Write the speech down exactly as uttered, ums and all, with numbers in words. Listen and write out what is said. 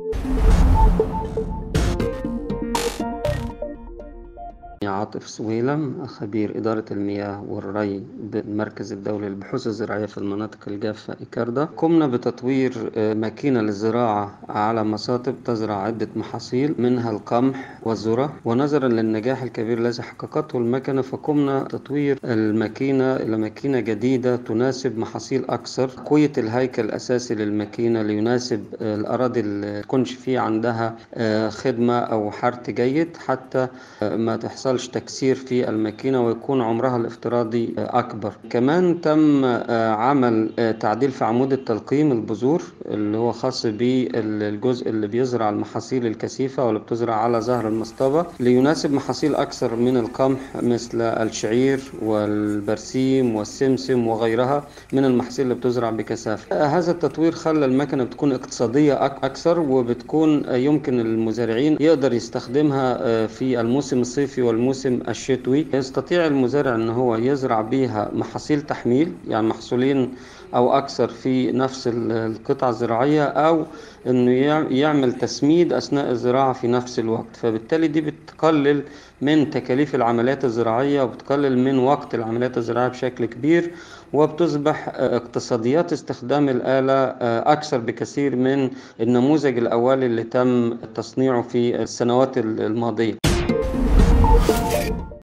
عاطف سويلم، خبير إدارة المياه والري بالمركز الدولي للبحوث الزراعية في المناطق الجافة إيكاردا. قمنا بتطوير آه، ماكينة للزراعة على مصاطب تزرع عدة محاصيل منها القمح والذرة، ونظرا للنجاح الكبير الذي حققته المكنة فقمنا بتطوير الماكينة إلى ماكينة جديدة تناسب محاصيل أكثر. تقوية الهيكل الأساسي للماكينة ليناسب آه، الأراضي اللي تكونش فيه عندها آه، خدمة أو حرث جيد، حتى آه، ما تحصلش تكسير في الماكينة ويكون عمرها الافتراضي أكبر. كمان تم عمل تعديل في عمود التلقيم البذور اللي هو خاص بالجزء اللي بيزرع المحاصيل الكثيفة واللي بتزرع على ظهر المصطبة ليناسب محاصيل أكثر من القمح مثل الشعير والبرسيم والسمسم وغيرها من المحاصيل اللي بتزرع بكثافة. هذا التطوير خلى المكنة بتكون اقتصادية أكثر، وبتكون يمكن المزارعين يقدر يستخدمها في الموسم الصيفي والموسم الشتوي. يستطيع المزارع ان هو يزرع بيها محاصيل تحميل، يعني محصولين او اكثر في نفس القطعة الزراعية، او انه يعمل تسميد اثناء الزراعة في نفس الوقت. فبالتالي دي بتقلل من تكاليف العمليات الزراعية وبتقلل من وقت العمليات الزراعية بشكل كبير، وبتصبح اقتصاديات استخدام الآلة أكثر بكثير من النموذج الأولي اللي تم تصنيعه في السنوات الماضية.